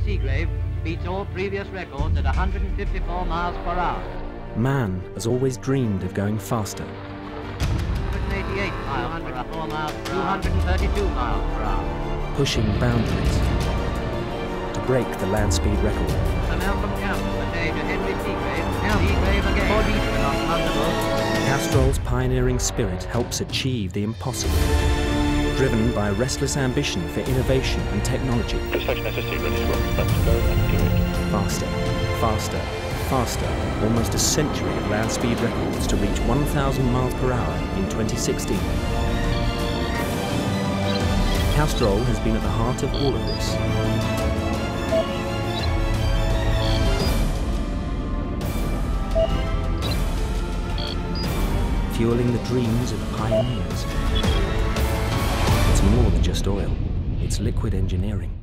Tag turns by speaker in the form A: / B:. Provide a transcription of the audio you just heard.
A: Seagrave beats all previous records at 154 miles per hour.
B: Man has always dreamed of going faster.
A: 188 miles per hour, 4 miles per hour, 232 miles per hour.
B: Pushing boundaries to break the land speed record.
A: The Melbourne Council, the Major Henry Seagrave, Seagrave again. 4 Eastern on Thunderbolt.
B: Castrol's pioneering spirit helps achieve the impossible. Driven by a restless ambition for innovation and technology.
C: Station SSC ready to roll. Let's go and do it.
B: Faster, faster, faster. Almost a century of land speed records to reach 1,000 miles per hour in 2016. Castrol has been at the heart of all of this. Fueling the dreams of pioneers. It's more than just oil, it's liquid engineering.